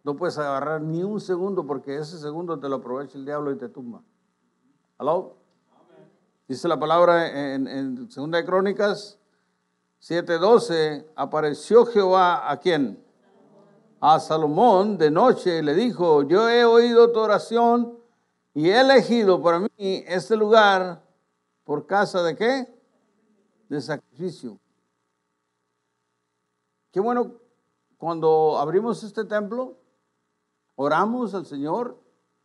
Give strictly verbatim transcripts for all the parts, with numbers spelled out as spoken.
No puedes agarrar ni un segundo porque ese segundo te lo aprovecha el diablo y te tumba. ¿Aló? Dice la palabra en, en Segunda de Crónicas siete doce, apareció Jehová ¿a quién? A Salomón de noche y le dijo, yo he oído tu oración y he elegido para mí este lugar por casa de ¿qué? De sacrificio. Qué bueno cuando abrimos este templo, oramos al Señor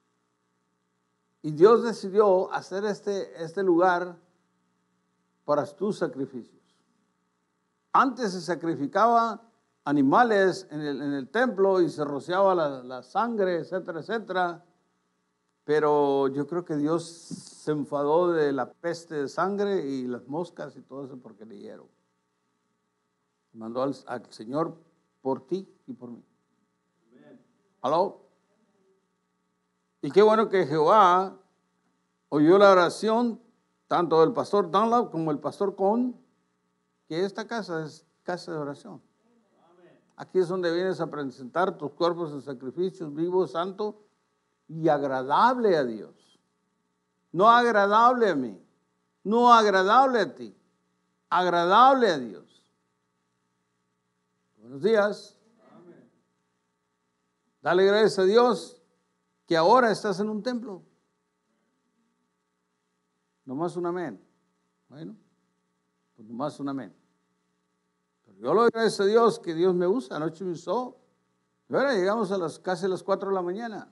y Dios decidió hacer este, este lugar para tus sacrificios. Antes se sacrificaba animales en el, en el templo y se rociaba la, la sangre, etcétera, etcétera. Pero yo creo que Dios se enfadó de la peste de sangre y las moscas y todo eso porque le dieron. Mandó al, al Señor por ti y por mí. ¿Aló? Y qué bueno que Jehová oyó la oración tanto del pastor Dunlap como el pastor Cohn, que esta casa es casa de oración. Aquí es donde vienes a presentar tus cuerpos en sacrificios vivos, santos y agradable a Dios. No agradable a mí, no agradable a ti, agradable a Dios. Buenos días. Amén. Dale gracias a Dios que ahora estás en un templo. Nomás un amén. Bueno, pues nomás un amén. Pero yo le doy gracias a Dios que Dios me usa. Anoche me usó. Y ahora llegamos a las casi las cuatro de la mañana.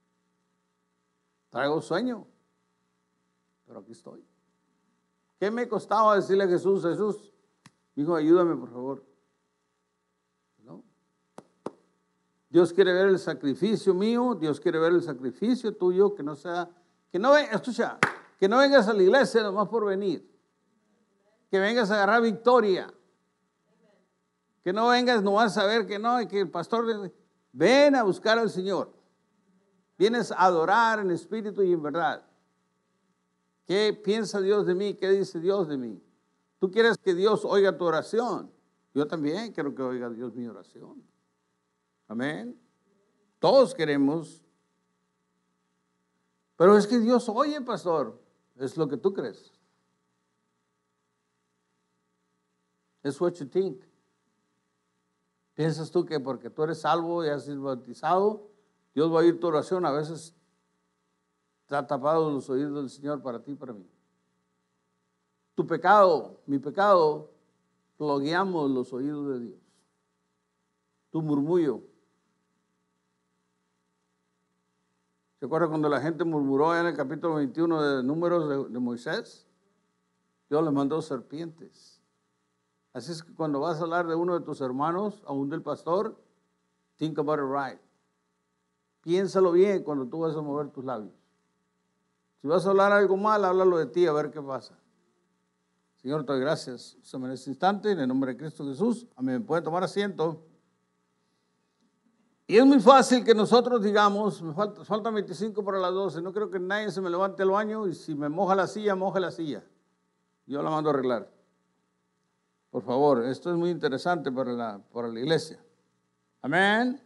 Traigo sueño, pero aquí estoy. ¿Qué me costaba decirle a Jesús, Jesús, dijo, ayúdame por favor? ¿No? Dios quiere ver el sacrificio mío, Dios quiere ver el sacrificio tuyo, que no sea, que no vengas, escucha, que no vengas a la iglesia nomás por venir, que vengas a agarrar victoria, que no vengas nomás a saber que no, y que el pastor, ven a buscar al Señor. Vienes a adorar en espíritu y en verdad. ¿Qué piensa Dios de mí? ¿Qué dice Dios de mí? Tú quieres que Dios oiga tu oración. Yo también quiero que oiga Dios mi oración. Amén. Todos queremos. Pero es que Dios oye, pastor. Es lo que tú crees. Es what you think. ¿Piensas tú que porque tú eres salvo y has sido bautizado, Dios va a oír tu oración? A veces está tapado los oídos del Señor para ti y para mí. Tu pecado, mi pecado, bloqueamos los oídos de Dios. Tu murmullo. ¿Se acuerda cuando la gente murmuró en el capítulo veintiuno de Números de, de Moisés? Dios le mandó serpientes. Así es que cuando vas a hablar de uno de tus hermanos, aún del pastor, think about it right. Piénsalo bien cuando tú vas a mover tus labios. Si vas a hablar algo mal, háblalo de ti, a ver qué pasa. Señor, te doy gracias. En este instante, en el nombre de Cristo Jesús, amén. Pueden tomar asiento. Y es muy fácil que nosotros digamos, me falta, faltan veinticinco para las doce, no creo que nadie se me levante al baño y si me moja la silla, moja la silla. Yo la mando a arreglar. Por favor, esto es muy interesante para la, para la iglesia. Amén.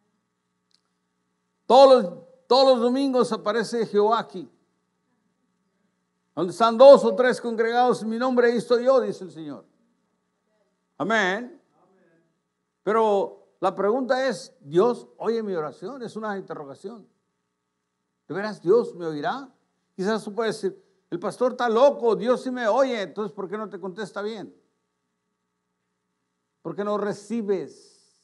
Todos los, todos los domingos aparece Jehová aquí. Donde están dos o tres congregados en mi nombre, ahí estoy yo, dice el Señor. Amén. Pero la pregunta es, ¿Dios oye mi oración? Es una interrogación. ¿De veras Dios me oirá? Quizás tú puedes decir, el pastor está loco, Dios sí me oye, entonces ¿por qué no te contesta bien? ¿Por qué no recibes?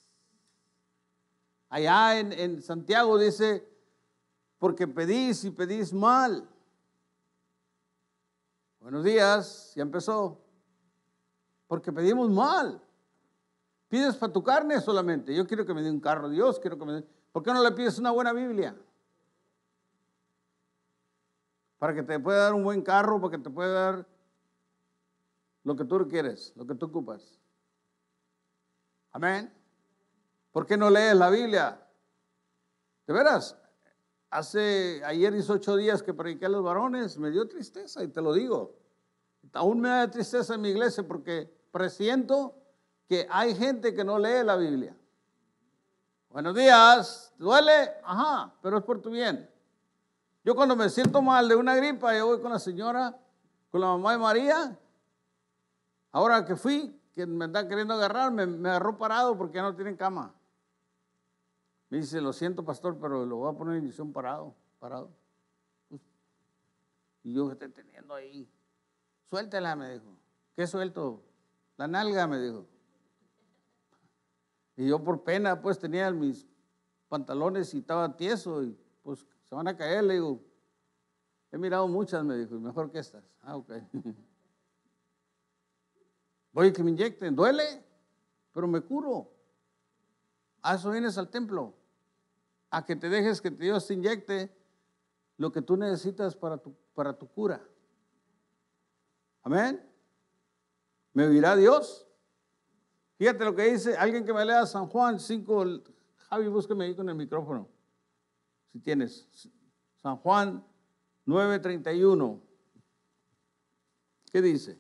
Allá en, en Santiago dice, porque pedís y pedís mal. Buenos días, ya empezó. Porque pedimos mal. Pides para tu carne solamente. Yo quiero que me dé un carro, Dios, quiero que me dé. ¿Por qué no le pides una buena Biblia? Para que te pueda dar un buen carro, para que te pueda dar lo que tú quieres, lo que tú ocupas. Amén. ¿Por qué no lees la Biblia? De veras, hace, ayer hizo ocho días que prediqué a los varones, me dio tristeza y te lo digo. Aún me da tristeza en mi iglesia porque presiento que hay gente que no lee la Biblia. Buenos días, ¿te duele? Ajá, pero es por tu bien. Yo cuando me siento mal de una gripa, yo voy con la señora, con la mamá de María. Ahora que fui, que me están queriendo agarrar, me, me agarró parado porque ya no tienen cama. Me dice, lo siento, pastor, pero lo voy a poner en inyección parado, parado. Y yo estoy teniendo ahí. Suéltela, me dijo. ¿Qué suelto? La nalga, me dijo. Y yo por pena, pues tenía mis pantalones y estaba tieso y pues se van a caer, le digo. He mirado muchas, me dijo, y mejor que estas. Ah, ok. Voy a que me inyecten, duele, pero me curo. A eso vienes al templo, a que te dejes que Dios te inyecte lo que tú necesitas para tu, para tu cura. Amén. ¿Me oirá Dios? Fíjate lo que dice, alguien que me lea San Juan cinco, Javi, búsqueme ahí con el micrófono, si tienes. San Juan nueve treinta y uno. ¿Qué dice?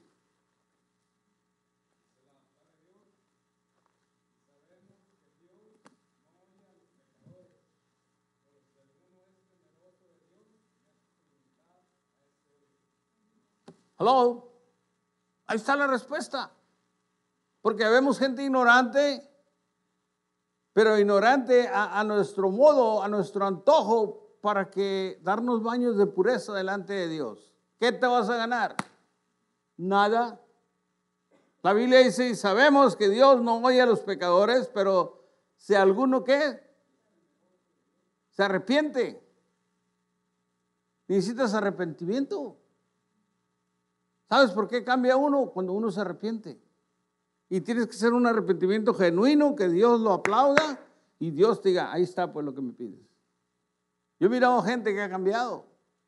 Hello. Ahí está la respuesta. Porque vemos gente ignorante, pero ignorante a, a nuestro modo, a nuestro antojo, para que darnos baños de pureza delante de Dios. ¿Qué te vas a ganar? Nada. La Biblia dice, y sabemos que Dios no oye a los pecadores, pero si alguno ¿qué? Se arrepiente. Necesitas arrepentimiento. ¿Sabes por qué cambia uno? Cuando uno se arrepiente. Y tienes que ser un arrepentimiento genuino, que Dios lo aplauda y Dios te diga, ahí está pues lo que me pides. Yo he mirado gente que ha cambiado.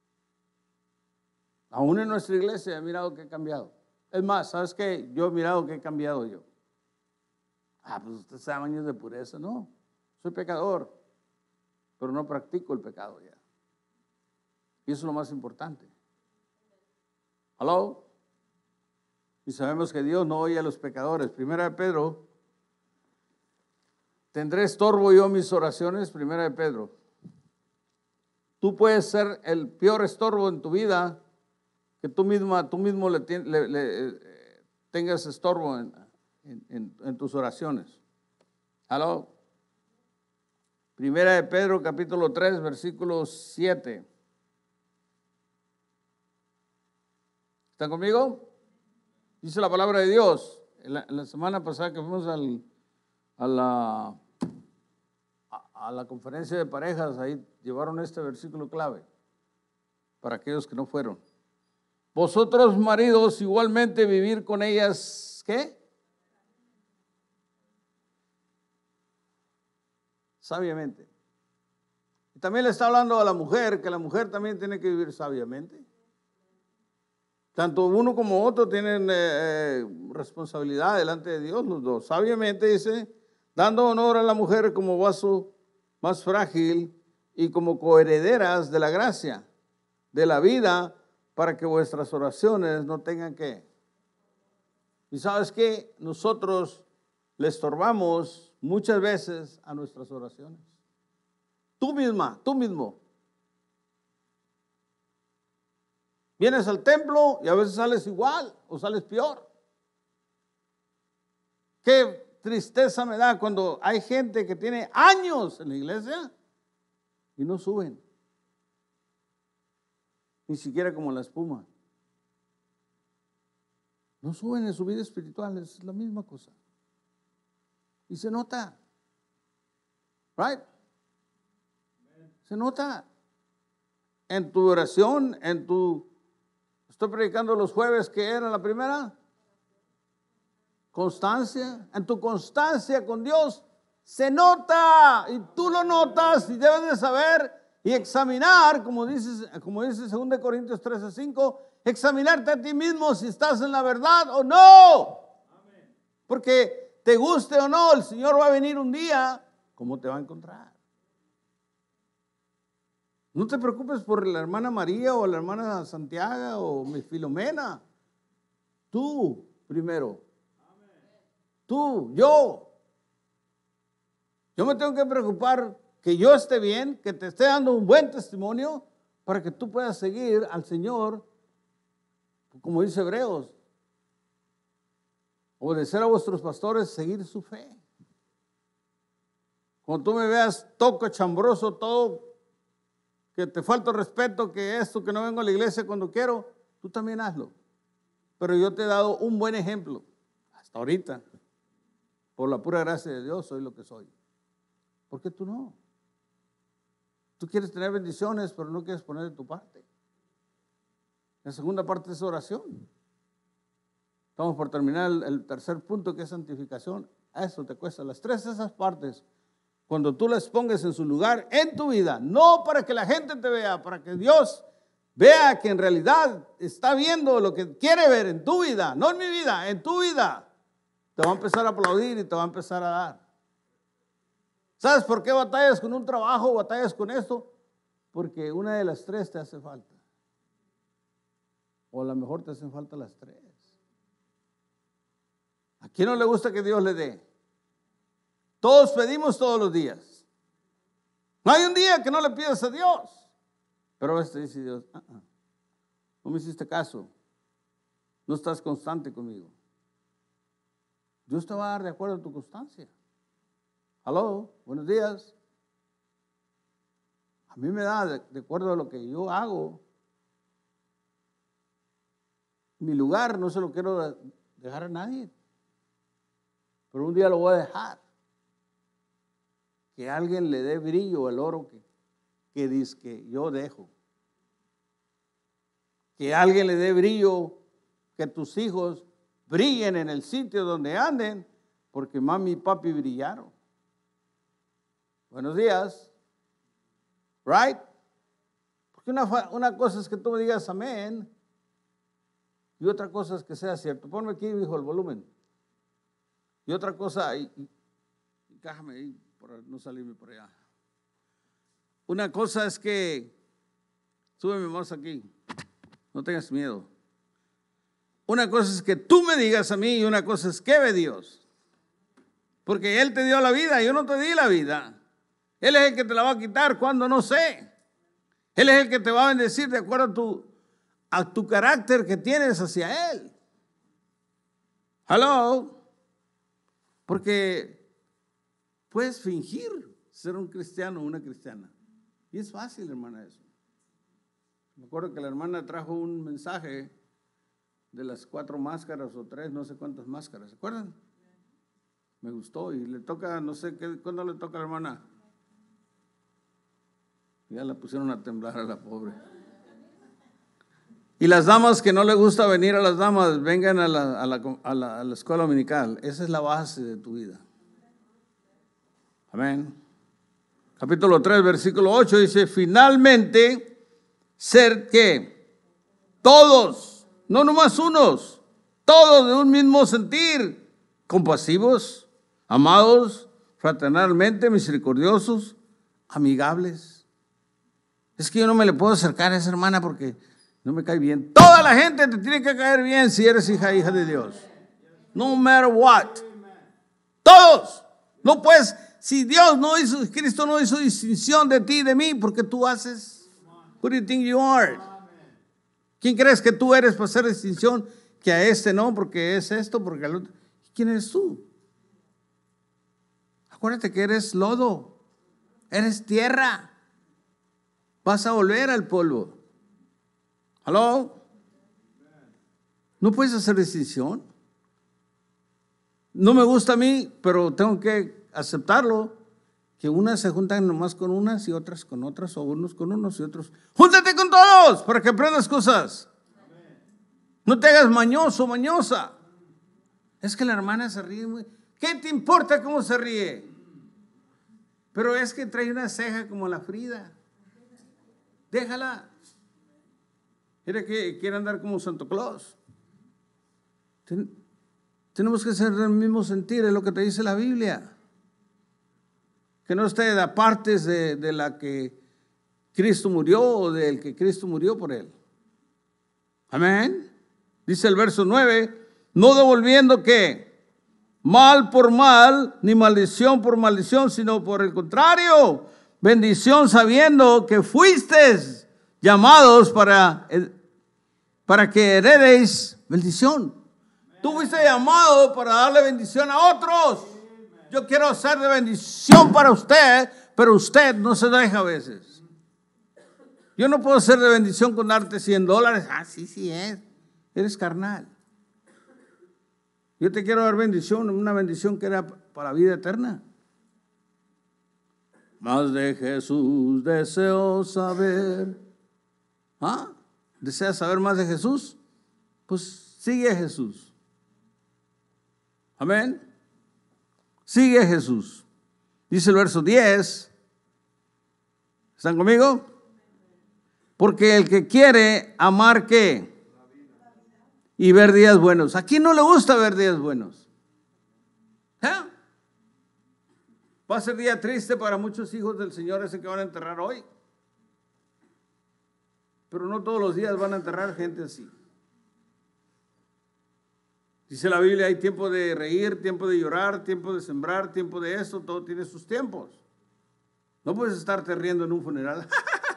Aún en nuestra iglesia he mirado que ha cambiado. Es más, ¿sabes qué? Yo he mirado que he cambiado yo. Ah, pues usted sabe años de pureza. No, soy pecador, pero no practico el pecado ya. Y eso es lo más importante. ¿Aló? Y sabemos que Dios no oye a los pecadores. Primera de Pedro, ¿tendré estorbo yo mis oraciones? Primera de Pedro. Tú puedes ser el peor estorbo en tu vida, que tú misma, tú mismo le, le, le eh, tengas estorbo en, en, en, en tus oraciones. ¿Aló? Primera de Pedro, capítulo tres, versículo siete. ¿Están conmigo? Dice la palabra de Dios. La, la semana pasada que fuimos al, a, la, a, a la conferencia de parejas, ahí llevaron este versículo clave para aquellos que no fueron. Vosotros, maridos, igualmente vivir con ellas, ¿qué? Sabiamente. Y también le está hablando a la mujer, que la mujer también tiene que vivir sabiamente. Tanto uno como otro tienen eh, responsabilidad delante de Dios, los dos. Sabiamente dice, dando honor a la mujer como vaso más frágil y como coherederas de la gracia, de la vida, para que vuestras oraciones no tengan que. Y sabes qué, nosotros le estorbamos muchas veces a nuestras oraciones. Tú misma, tú mismo. Vienes al templo y a veces sales igual o sales peor. Qué tristeza me da cuando hay gente que tiene años en la iglesia y no suben. Ni siquiera como la espuma. No suben en su vida espiritual, es la misma cosa. Y se nota. Right? Se nota. En tu oración, en tu... Estoy predicando los jueves, ¿qué era la primera? Constancia. En tu constancia con Dios se nota y tú lo notas y debes de saber y examinar, como dice, como dice segunda Corintios trece cinco, examinarte a ti mismo si estás en la verdad o no. Porque te guste o no, el Señor va a venir un día, ¿cómo te va a encontrar? No te preocupes por la hermana María o la hermana Santiago o mi Filomena. Tú primero. Tú, yo. Yo me tengo que preocupar que yo esté bien, que te esté dando un buen testimonio para que tú puedas seguir al Señor, como dice Hebreos, obedecer a vuestros pastores, seguir su fe. Cuando tú me veas todo cochambroso, todo que te falta respeto, que esto, que no vengo a la iglesia cuando quiero, tú también hazlo. Pero yo te he dado un buen ejemplo hasta ahorita. Por la pura gracia de Dios soy lo que soy. ¿Por qué tú no? Tú quieres tener bendiciones, pero no quieres poner de tu parte. La segunda parte es oración. Estamos por terminar el, el tercer punto, que es santificación. Eso te cuesta. Las tres de esas partes, cuando tú las pongas en su lugar en tu vida, no para que la gente te vea, para que Dios vea que en realidad está viendo lo que quiere ver en tu vida, no en mi vida, en tu vida, te va a empezar a aplaudir y te va a empezar a dar. ¿Sabes por qué batallas con un trabajo, batallas con esto? Porque una de las tres te hace falta. O a lo mejor te hacen falta las tres. ¿A quién no le gusta que Dios le dé? Todos pedimos todos los días. No hay un día que no le pidas a Dios. Pero a veces te dice Dios, uh -uh, no me hiciste caso. No estás constante conmigo. Dios te va a dar de acuerdo a tu constancia. Aló, buenos días. A mí me da de, de acuerdo a lo que yo hago. Mi lugar no se lo quiero dejar a nadie. Pero un día lo voy a dejar. Que alguien le dé brillo al oro que, que dice que yo dejo. Que alguien le dé brillo, que tus hijos brillen en el sitio donde anden, porque mami y papi brillaron. Buenos días. Right? Porque una, una cosa es que tú me digas amén y otra cosa es que sea cierto. Ponme aquí, hijo, el volumen. Y otra cosa, y, y, y cájame ahí para no salirme por allá. Una cosa es que, súbeme más aquí, no tengas miedo. Una cosa es que tú me digas a mí y una cosa es que ve Dios. Porque Él te dio la vida, yo no te di la vida. Él es el que te la va a quitar cuando no sé. Él es el que te va a bendecir de acuerdo a tu, a tu carácter que tienes hacia Él. Hello. Porque puedes fingir ser un cristiano o una cristiana. Y es fácil, hermana, eso. Me acuerdo que la hermana trajo un mensaje de las cuatro máscaras o tres, no sé cuántas máscaras. ¿Se acuerdan? Me gustó y le toca, no sé qué, ¿cuándo le toca a la hermana? Ya la pusieron a temblar a la pobre. Y las damas que no le gusta venir a las damas, vengan a la, a la, a la, a la escuela dominical. Esa es la base de tu vida. Amén. Capítulo tres, versículo ocho dice, finalmente, ser que todos, no nomás unos, todos de un mismo sentir, compasivos, amados, fraternalmente, misericordiosos, amigables. Es que yo no me le puedo acercar a esa hermana porque no me cae bien. Toda la gente te tiene que caer bien si eres hija, hija de Dios. No matter what. Todos. No puedes, si Dios no hizo, Cristo no hizo distinción de ti y de mí, porque tú haces. Who do you think you are? ¿Quién crees que tú eres para hacer distinción? Que a este no, porque es esto, porque al otro. ¿Quién eres tú? Acuérdate que eres lodo. Eres tierra. Vas a volver al polvo. ¿Aló? No puedes hacer distinción. No me gusta a mí, pero tengo que aceptarlo. Que unas se juntan nomás con unas y otras con otras, o unos con unos y otros. ¡Júntate con todos para que aprendas cosas! No te hagas mañoso, mañosa. Es que la hermana se ríe muy. ¿Qué te importa cómo se ríe? Pero es que trae una ceja como la Frida. Déjala. Mira que quiere andar como Santo Claus. Ten, tenemos que ser del mismo sentir, es lo que te dice la Biblia. Que no esté de apartes de, de la que Cristo murió o del que Cristo murió por él. Amén. Dice el verso nueve, no devolviendo ¿qué? mal por mal, ni maldición por maldición, sino por el contrario, bendición, sabiendo que fuisteis llamados para, para que heredéis bendición. Tú fuiste llamado para darle bendición a otros. Yo quiero ser de bendición para usted, pero usted no se deja a veces. Yo no puedo ser de bendición con darte cien dólares. Ah, sí, sí es. Eres carnal. Yo te quiero dar bendición, una bendición que era para la vida eterna. Más de Jesús deseo saber. ¿Ah? ¿Deseas saber más de Jesús? Pues sigue a Jesús. Amén. Sigue a Jesús. Dice el verso diez. ¿Están conmigo? Porque el que quiere amar, ¿qué? Y ver días buenos. ¿A quién no le gusta ver días buenos? ¿Eh? Va a ser día triste para muchos hijos del Señor ese que van a enterrar hoy. Pero no todos los días van a enterrar gente así. Dice la Biblia, hay tiempo de reír, tiempo de llorar, tiempo de sembrar, tiempo de esto, todo tiene sus tiempos. No puedes estarte riendo en un funeral.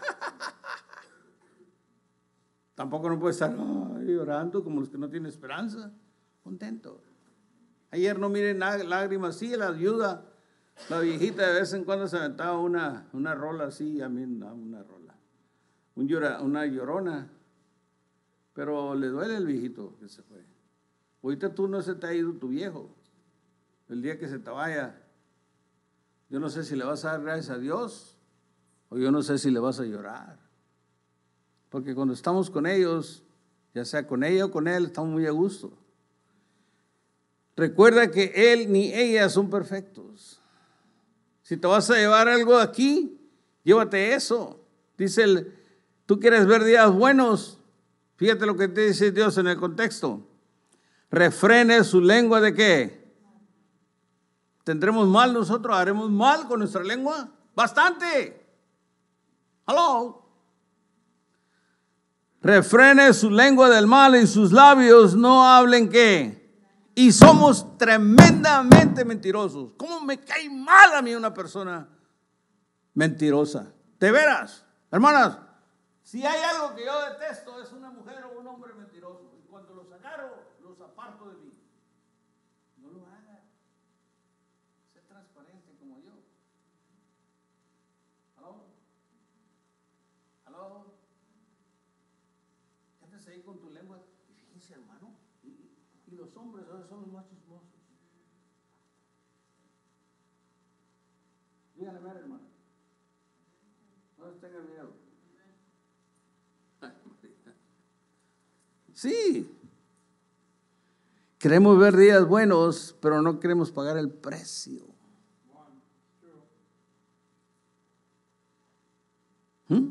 Tampoco no puedes estar ay, llorando como los que no tienen esperanza. Contento. Ayer no miren lágrimas, sí, la ayuda. La viejita de vez en cuando se aventaba una, una rola así, a mí no, una rola. Un llora, una llorona. Pero le duele el viejito que se fue. Ahorita tú no se te ha ido tu viejo. El día que se te vaya, yo no sé si le vas a dar gracias a Dios o yo no sé si le vas a llorar. Porque cuando estamos con ellos, ya sea con ella o con él, estamos muy a gusto. Recuerda que él ni ella son perfectos. Si te vas a llevar algo aquí, llévate eso. Dice el, tú quieres ver días buenos. Fíjate lo que te dice Dios en el contexto. Refrene su lengua de qué. ¿Tendremos mal nosotros? ¿Haremos mal con nuestra lengua? Bastante. Hello. Refrene su lengua del mal y sus labios no hablen qué. Y somos tremendamente mentirosos. ¿Cómo me cae mal a mí una persona mentirosa? De veras, hermanas, si hay algo que yo detesto es una mujer o un hombre mentiroso. Y cuando los agarro, los aparto de mí. No lo haga. Sé transparente como yo. ¿Aló? ¿Aló? Quédate ahí con tu lengua. Y fíjense, hermano, y, y los hombres ahora son los más chismosos. Díganle, ver, hermano. No les tengan miedo. Sí. Queremos ver días buenos, pero no queremos pagar el precio. ¿Mm?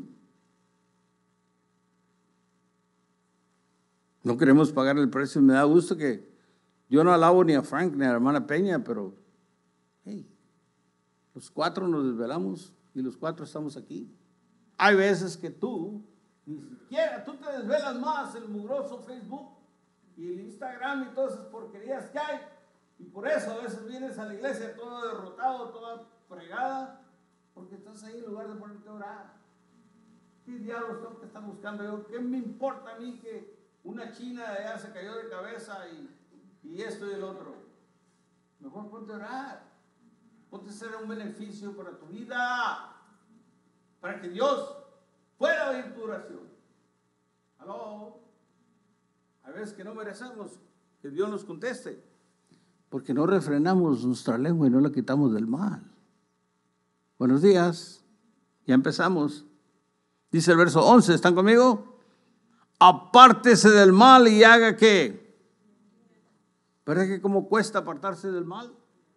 No queremos pagar el precio. Me da gusto que yo no alabo ni a Frank ni a la hermana Peña, pero hey, los cuatro nos desvelamos y los cuatro estamos aquí. Hay veces que tú ni siquiera, tú te desvelas más el mugroso Facebook y el Instagram y todas esas porquerías que hay. Y por eso a veces vienes a la iglesia todo derrotado, toda fregada, porque estás ahí en lugar de ponerte a orar. ¿Qué diablos tengo que estar buscando yo? ¿Qué me importa a mí que una china de allá se cayó de cabeza y, y esto y el otro? Mejor ponte a orar. Ponte a hacer un beneficio para tu vida, para que Dios pueda oír tu oración. ¿Aló? A veces que no merecemos que Dios nos conteste, porque no refrenamos nuestra lengua y no la quitamos del mal. Buenos días, ya empezamos. Dice el verso once, ¿están conmigo? Apártese del mal y haga ¿qué? ¿Verdad que cómo cuesta apartarse del mal?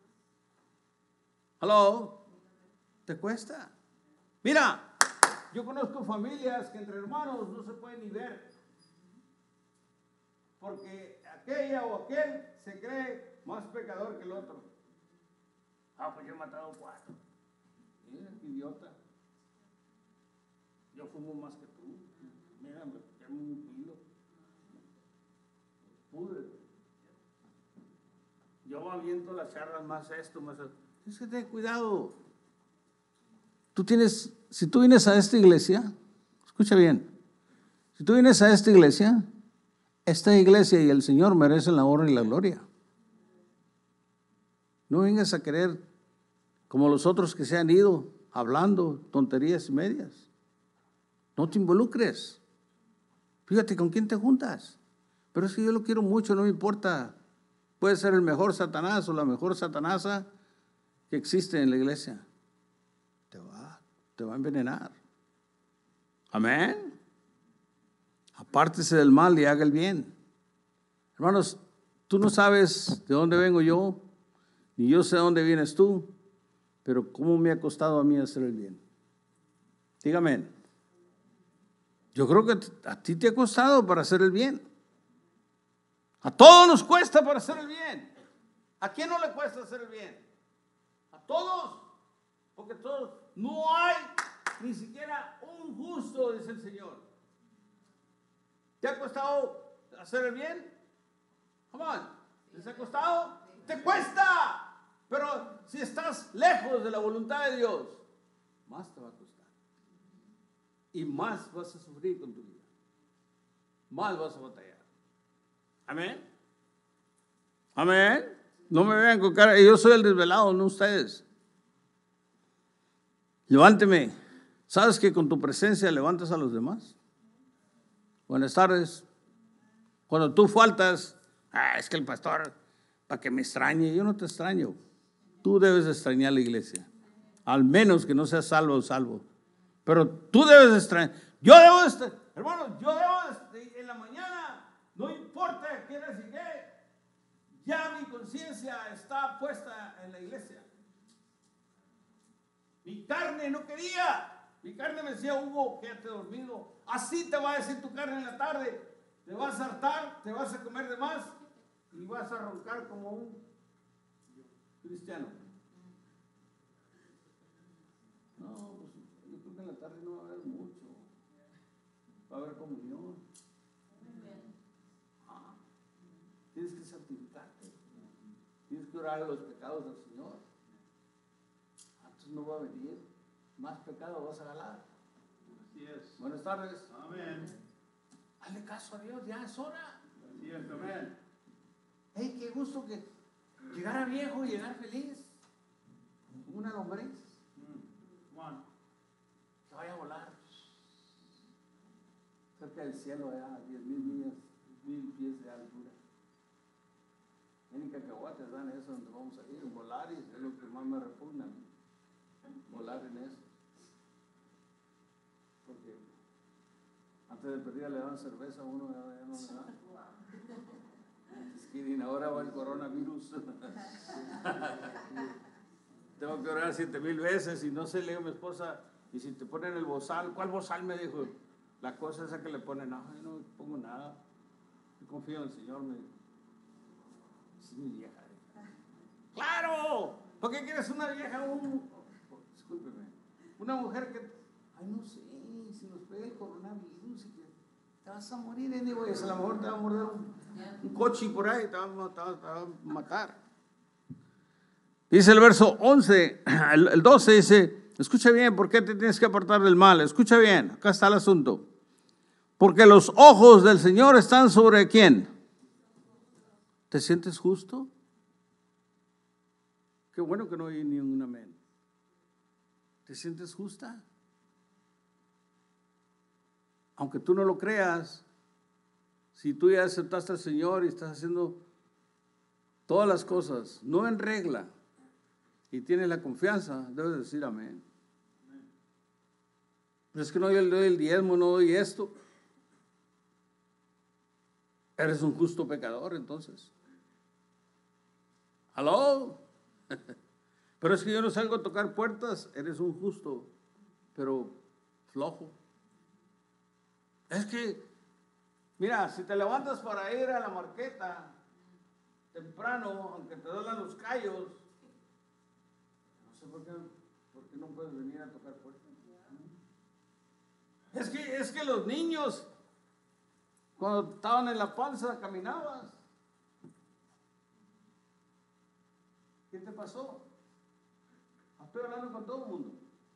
¿Aló? ¿Te cuesta? Mira, yo conozco familias que entre hermanos no se pueden ni ver, porque aquella o aquel se cree más pecador que el otro. Ah, pues yo he matado cuatro. Mira, idiota. Yo fumo más que tú. Mira, me quemo un kilo. Púdrete. Yo yo aviento las charlas, más esto, más esto. Tienes que tener cuidado. Tú tienes, si tú vienes a esta iglesia, escucha bien, si tú vienes a esta iglesia, esta iglesia y el Señor merecen la honra y la gloria. No vengas a querer como los otros que se han ido hablando tonterías y medias. No te involucres. Fíjate con quién te juntas. Pero es que yo lo quiero mucho, no me importa. Puede ser el mejor Satanás o la mejor Satanasa que existe en la iglesia. Te va, te va a envenenar. Amén. Apártese del mal y haga el bien. Hermanos, tú no sabes de dónde vengo yo, ni yo sé de dónde vienes tú, pero cómo me ha costado a mí hacer el bien. Dígame. Yo creo que a ti te ha costado para hacer el bien. A todos nos cuesta para hacer el bien. ¿A quién no le cuesta hacer el bien? A todos. Porque todos, no hay ni siquiera un justo, dice el Señor. ¿Te ha costado hacer el bien? Come on. ¿Les ha costado? ¡Te cuesta! Pero si estás lejos de la voluntad de Dios, más te va a costar. Y más vas a sufrir con tu vida. Más vas a batallar. Amén. Amén. No me vean con cara. Yo soy el desvelado, no ustedes. Levánteme. ¿Sabes que con tu presencia levantas a los demás? Buenas tardes. Cuando tú faltas, ah, es que el pastor, para que me extrañe. Yo no te extraño. Tú debes extrañar a la iglesia. Al menos que no seas salvo o salvo. Pero tú debes extrañar. Yo debo de estar, hermano, yo debo de, en la mañana, no importa qué les llegué, ya mi conciencia está puesta en la iglesia. Mi carne no quería. Mi carne me decía, Hugo, quédate dormido. Así te va a decir tu carne en la tarde. Te vas a hartar, te vas a comer de más y vas a roncar como un cristiano. No, pues yo creo que en la tarde no va a haber mucho. Va a haber comunión. Ah, tienes que santificarte. Tienes que orar a los pecados del Señor. Antes no va a venir. Más pecado vas a ganar. Así es. Buenas tardes. Amén. Hazle caso a Dios, ya es hora. Así es, amén. Hey, qué gusto que llegara viejo y llegar feliz. Una lombriz. Mm. Bueno. Que vaya a volar. Cerca del cielo, allá, diez mil millas, mil pies de altura. En cacahuates dan eso donde vamos a ir, volar, y es lo que más me repugna. Volar en eso. Porque antes de pedir le dan cerveza a uno, ya, ya no le dan. Es que ahora va el coronavirus. Tengo que orar siete mil veces y no se le digo a mi esposa, y si te ponen el bozal, ¿cuál bozal? Me dijo, la cosa esa que le ponen, no, yo no pongo nada, yo confío en el Señor, me dijo. Es mi vieja. ¡Claro! ¿Por qué quieres una vieja? Un, discúlpeme, una mujer que, ay, no sé, si nos pega el coronavirus, te vas a morir, anyways, a lo mejor te va a morder un, un coche por ahí, te va, te, va, te va a matar. Dice el verso once, el, el doce dice, escucha bien, ¿por qué te tienes que apartar del mal? Escucha bien, acá está el asunto. Porque los ojos del Señor están sobre ¿quién? ¿Te sientes justo? Qué bueno que no hay ni un amén. ¿Te sientes justa? Aunque tú no lo creas, si tú ya aceptaste al Señor y estás haciendo todas las cosas, no en regla, y tienes la confianza, debes decir amén. Pero es que no yo doy el diezmo, no doy esto. Eres un justo pecador, entonces. ¿Aló? Pero es que yo no salgo a tocar puertas. Eres un justo, pero flojo. Es que, mira, si te levantas para ir a la marqueta temprano, aunque te duelan los callos, no sé por qué, por qué no puedes venir a tocar puertas. Es que, es que los niños, cuando estaban en la panza, caminabas. ¿Qué te pasó? Estoy hablando con todo el mundo.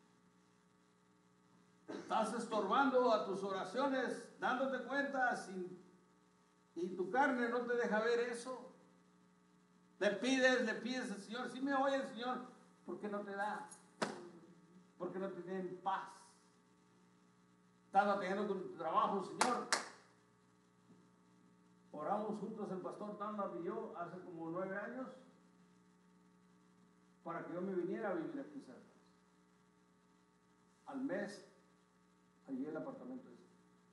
Estás estorbando a tus oraciones, dándote cuenta sin, y tu carne no te deja ver eso. Le pides, le pides al Señor, si me oye el Señor, ¿por qué no te da? Porque no te tienen paz. Estás batallando con tu trabajo, Señor. Oramos juntos el pastor Tanda y yo hace como nueve años para que yo me viniera a vivir aquí cerca. Al mes, allí el apartamento es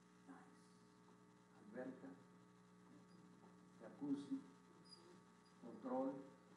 nice. Alberca, jacuzzi, control.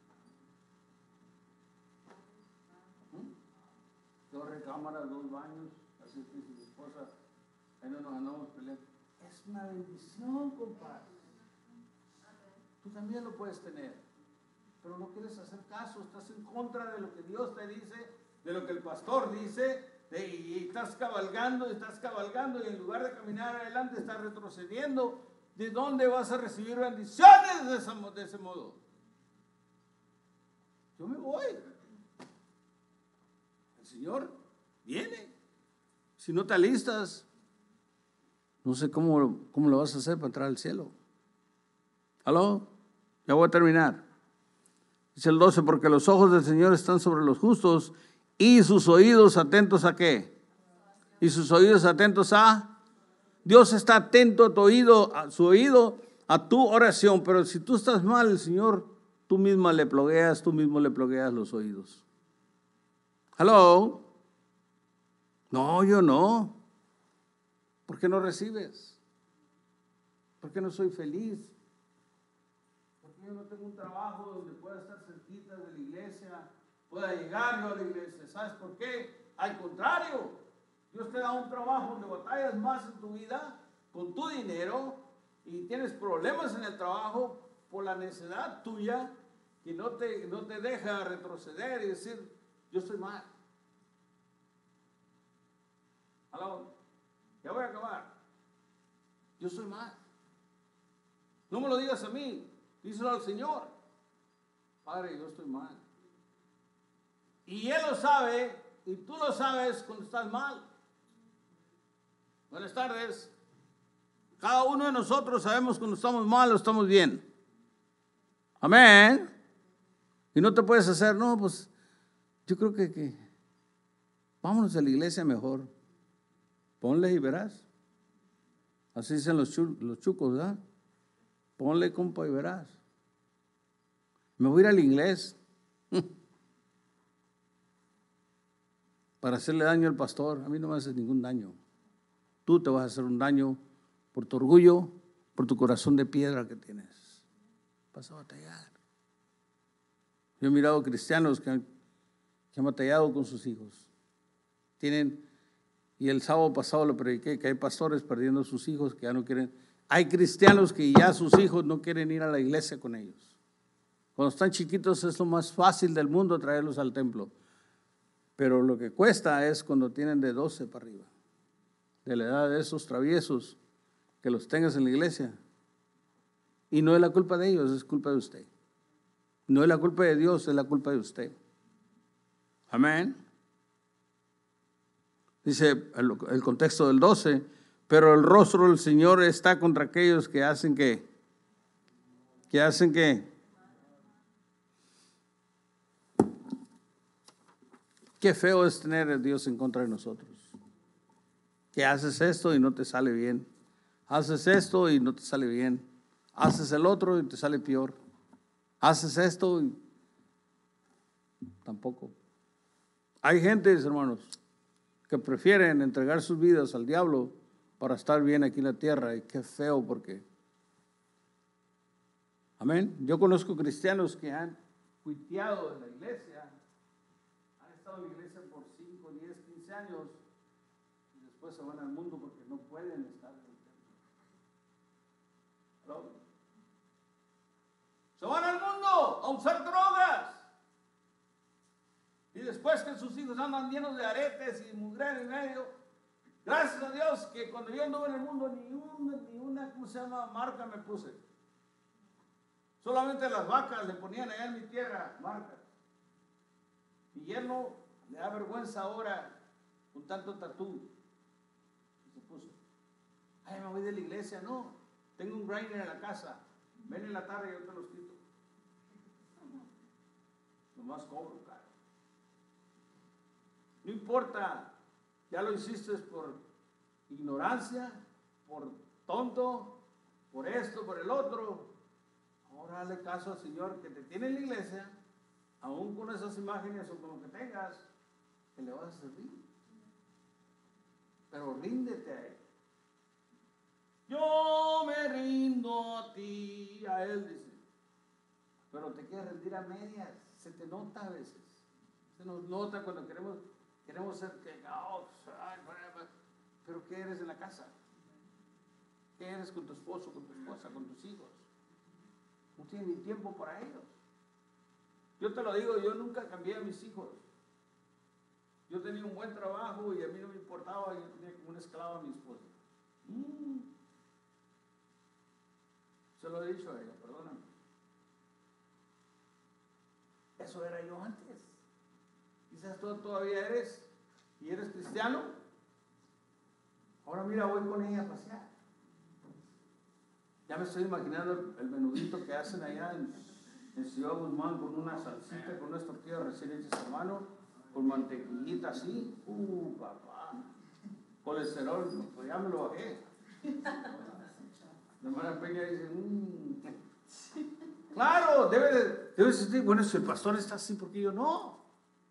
¿Mm? Dos recámaras, dos baños, así que mi esposa, ahí no nos andamos peleando. Es una bendición, compadre. Tú también lo puedes tener, pero no quieres hacer caso, estás en contra de lo que Dios te dice, de lo que el pastor dice, de, y estás cabalgando, estás cabalgando, y en lugar de caminar adelante, estás retrocediendo. ¿De dónde vas a recibir bendiciones de, esa, de ese modo? Yo me voy. El Señor viene. Si no te alistas, no sé cómo, cómo lo vas a hacer para entrar al cielo. ¿Aló? Ya voy a terminar. Dice el doce, porque los ojos del Señor están sobre los justos y sus oídos atentos ¿a qué? Y sus oídos atentos a... Dios está atento a tu oído, a su oído, a tu oración, pero si tú estás mal, el Señor, tú misma le plogueas, tú mismo le plogueas los oídos. ¿Aló? No, yo no. ¿Por qué no recibes? ¿Por qué no soy feliz? Yo no tengo un trabajo donde pueda estar cerquita de la iglesia, pueda llegar yo a la iglesia. ¿Sabes por qué? Al contrario, Dios te da un trabajo donde batallas más en tu vida con tu dinero y tienes problemas en el trabajo por la necedad tuya que no te, no te deja retroceder y decir, yo estoy mal. ¿Aló? Ya voy a acabar. Yo soy mal. No me lo digas a mí. Díselo al Señor. Padre, yo estoy mal. Y Él lo sabe, y tú lo sabes cuando estás mal. Buenas tardes. Cada uno de nosotros sabemos cuando estamos mal o estamos bien. Amén. Y no te puedes hacer, no, pues yo creo que, que vámonos a la iglesia mejor. Ponle y verás. Así dicen los, chu, los chucos, ¿verdad? Ponle, compa, y verás. Me voy a ir al inglés para hacerle daño al pastor. A mí no me haces ningún daño. Tú te vas a hacer un daño por tu orgullo, por tu corazón de piedra que tienes. Vas a batallar. Yo he mirado cristianos que han, que han batallado con sus hijos. Tienen, y el sábado pasado lo prediqué, que hay pastores perdiendo a sus hijos que ya no quieren. Hay cristianos que ya sus hijos no quieren ir a la iglesia con ellos. Cuando están chiquitos es lo más fácil del mundo traerlos al templo. Pero lo que cuesta es cuando tienen de doce para arriba. De la edad de esos traviesos, que los tengas en la iglesia. Y no es la culpa de ellos, es culpa de usted. No es la culpa de Dios, es la culpa de usted. Amén. Dice el, el contexto del doce, pero el rostro del Señor está contra aquellos que hacen que, que hacen que, qué feo es tener a Dios en contra de nosotros. Que haces esto y no te sale bien. Haces esto y no te sale bien. Haces el otro y te sale peor. Haces esto y tampoco. Hay gente, hermanos, que prefieren entregar sus vidas al diablo para estar bien aquí en la tierra, y qué feo porque, amén. Yo conozco cristianos que han cuiteado de la iglesia, han estado en la iglesia por cinco, diez, quince años y después se van al mundo porque no pueden estar en el templo. ¿Aló? Se van al mundo a usar drogas. Y después que sus hijos andan llenos de aretes y mugrero en medio, gracias a Dios que cuando yo anduve en el mundo ni una, ni una, ¿cómo se llama? Marca me puse. Solamente las vacas le ponían allá en mi tierra marcas. Mi yerno le da vergüenza ahora con tanto tatú. Y se puso, ay, me voy de la iglesia. No, tengo un grinder en la casa. Ven en la tarde y yo te los quito. Nomás cobro, caro. No importa, ya lo hiciste por ignorancia, por tonto, por esto, por el otro. Ahora dale caso al Señor que te tiene en la iglesia, aún con esas imágenes o con lo que tengas, que le vas a servir. Pero ríndete a Él. Yo me rindo a ti, a Él, dice. Pero te quieres rendir a medias. Se te nota a veces. Se nos nota cuando queremos, queremos ser que, oh, pero ¿qué eres en la casa? ¿Qué eres con tu esposo, con tu esposa, con tus hijos? No tienes ni tiempo para ellos. Yo te lo digo, yo nunca cambié a mis hijos. Yo tenía un buen trabajo y a mí no me importaba, yo tenía como un esclavo a mi esposa. Mm. Se lo he dicho a ella, perdóname. Eso era yo antes. Quizás tú todavía eres y eres cristiano. Ahora mira, voy con ella a pasear. Ya me estoy imaginando el, el menudito que hacen allá en, en Ciudad Guzmán con una salsita, con unas tortillas recién hechas a mano, con mantequillita así. Uh, papá. Colesterol, pues ya me lo bajé. La hermana Peña dice, mmm. Claro, debe de, debe sentir, bueno, si el pastor está así, ¿por qué yo no?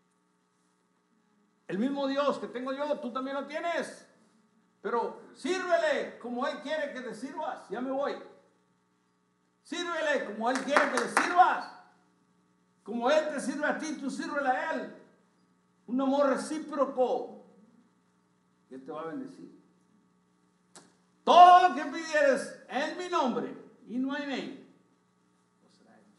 El mismo Dios que tengo yo, tú también lo tienes. Pero sírvele como Él quiere que te sirvas. Ya me voy. Sírvele como Él quiere que le sirvas. Como Él te sirve a ti, tú sírvele a Él. Un amor recíproco. Y Él te va a bendecir. Todo lo que pidieres en mi nombre, y no hay name, lo será hecho.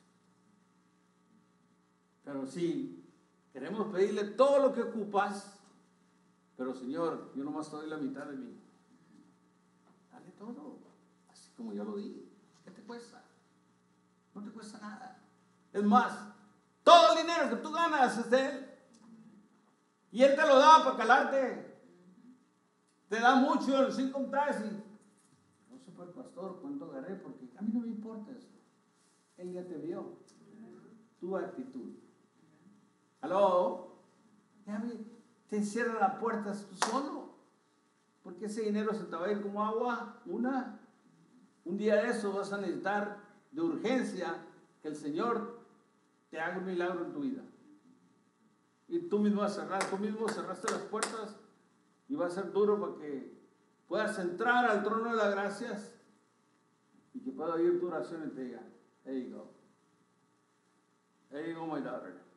Pero si queremos pedirle todo lo que ocupas, pero Señor, yo nomás te doy la mitad de mí. Dale todo, así como yo lo di. ¿Qué te cuesta? No te cuesta nada. Es más, todo el dinero que tú ganas es de Él. Y Él te lo da para calarte. Te da mucho sin contar. Y no sé por el pastor cuánto agarré, porque a mí no me importa eso. Él ya te vio. Tu actitud. ¿Aló? Ya me... Te cierra la puerta tú solo, porque ese dinero se te va a ir como agua. Una, un día de eso vas a necesitar de urgencia que el Señor te haga un milagro en tu vida. Y tú mismo vas a cerrar, tú mismo cerraste las puertas y va a ser duro para que puedas entrar al trono de las gracias y que pueda oír tu oración y te diga, there you go, there you go my daughter.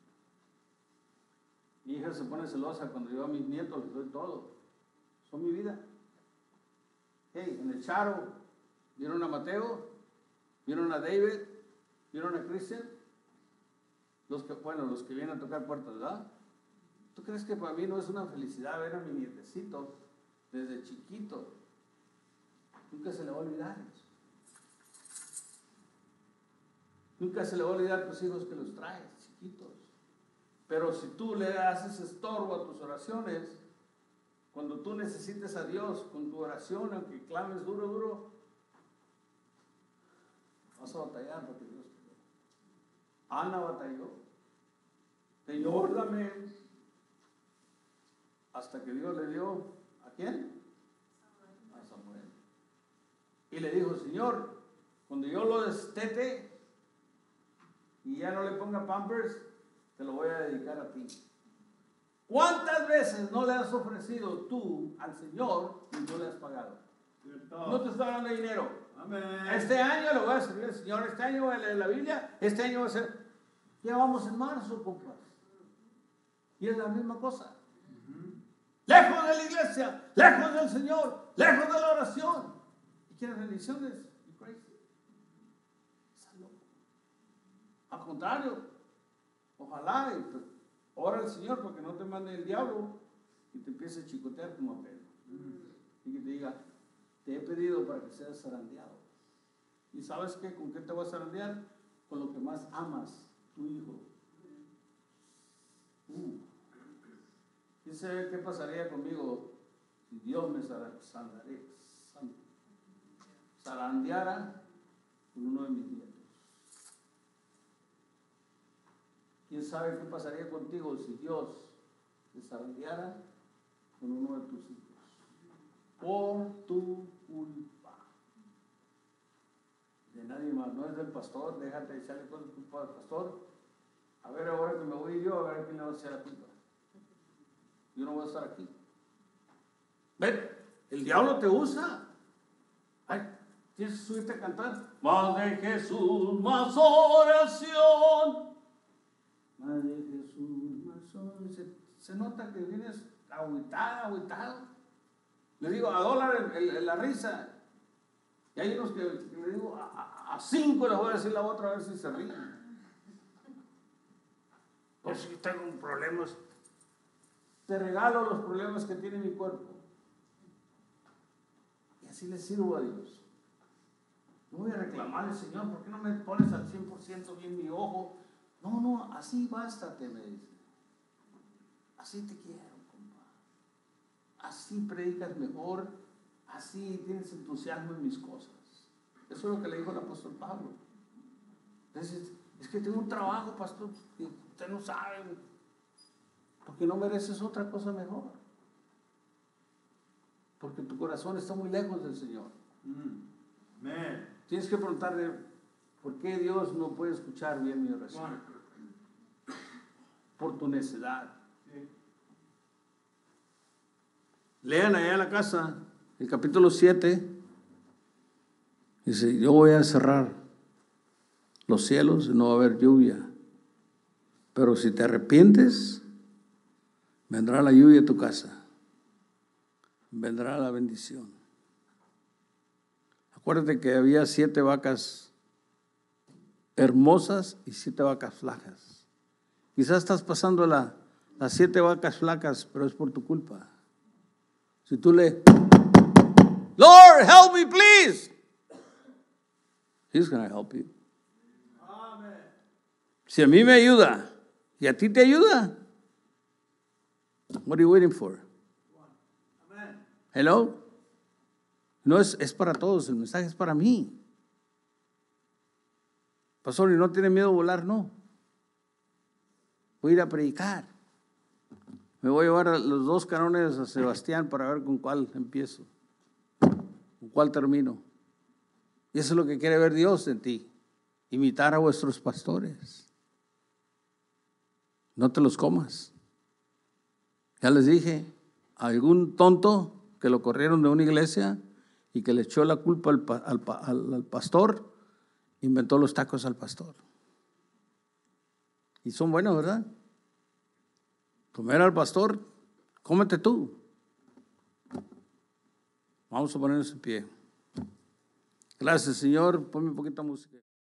Mi hija se pone celosa cuando yo a mis nietos les doy todo. Son mi vida. Hey, en el Charo, ¿vieron a Mateo? ¿Vieron a David? ¿Vieron a Christian? Los que, bueno, los que vienen a tocar puertas, ¿verdad? ¿Tú crees que para mí no es una felicidad ver a mi nietecito desde chiquito? Nunca se le va a olvidar eso. Nunca se le va a olvidar a tus hijos que los traes, chiquitos. Pero si tú le haces estorbo a tus oraciones, cuando tú necesites a Dios con tu oración, aunque clames duro, duro, vas a batallar porque Dios te dio. Ana batalló. Señor, dame. Hasta que Dios le dio, ¿a quién? A Samuel. Y le dijo, Señor, cuando yo lo destete y ya no le ponga pampers, te lo voy a dedicar a ti. ¿Cuántas veces no le has ofrecido tú al Señor y no le has pagado? No te está dando dinero. Amén. Este año le voy a servir al Señor, este año voy a leer la Biblia, este año va a ser... Ya vamos en marzo, compas. Y es la misma cosa. Uh-huh. Lejos de la iglesia, lejos del Señor, lejos de la oración. ¿Y quieres bendiciones? ¿You crazy? Estás loco. Al contrario. Ojalá, y pues, ora al Señor porque no te mande el diablo y te empiece a chicotear como a Pedro. Mm. Y que te diga, te he pedido para que seas zarandeado. ¿Y sabes qué? ¿Con qué te vas a zarandear? Con lo que más amas, tu hijo. Uh, dice, ¿qué pasaría conmigo si Dios me zarandeara con uno de mis nietos? ¿Quién sabe qué pasaría contigo si Dios te zarandeara con uno de tus hijos? Por tu culpa. De nadie más, no es del pastor, déjate echarle toda la culpa al pastor. A ver, ahora que me voy yo, a ver quién le va a echar la culpa. Yo no voy a estar aquí. Ven, el diablo te usa. Ay, tienes que subirte a cantar. Más de Jesús, más oración. Más de Jesús, más oración. Se, se nota que vienes agüitado, agüitado. Le digo, a dólar el, el, la risa. Y hay unos que, que le digo, a, a, a cinco les voy a decir la otra, a ver si se ríen. Pues si tengo problemas, te regalo los problemas que tiene mi cuerpo. Y así le sirvo a Dios. No voy a reclamarle, Señor, ¿por qué no me pones al cien por ciento bien mi ojo? No, no, así bástate, me dice. Así te quiero, compa. Así predicas mejor, así tienes entusiasmo en mis cosas. Eso es lo que le dijo el apóstol Pablo. Entonces, es que tengo un trabajo, pastor, y usted no sabe, porque no mereces otra cosa mejor. Porque tu corazón está muy lejos del Señor. Mm. Man. Tienes que preguntarle, ¿por qué Dios no puede escuchar bien mi oración? Por tu necedad. Sí. Lean allá en la casa, el capítulo siete. Dice, yo voy a cerrar los cielos y no va a haber lluvia. Pero si te arrepientes, vendrá la lluvia a tu casa. Vendrá la bendición. Acuérdate que había siete vacas hermosas y siete vacas flacas. Quizás estás pasando la, las siete vacas flacas, pero es por tu culpa. Si tú le, Lord, help me, please. He's going to help you. Amen. Si a mí me ayuda y a ti te ayuda, what are you waiting for? Amen. Hello? No es, es para todos, el mensaje es para mí. Pastor, ¿y no tiene miedo a volar? No. Voy a ir a predicar. Me voy a llevar a los dos canones a Sebastián para ver con cuál empiezo, con cuál termino. Y eso es lo que quiere ver Dios en ti. Imitar a vuestros pastores. No te los comas. Ya les dije, algún tonto que lo corrieron de una iglesia y que le echó la culpa al, al, al, al pastor, inventó los tacos al pastor. Y son buenos, ¿verdad? Comer al pastor, cómete tú. Vamos a ponernos en pie. Gracias, Señor. Ponme un poquito de música.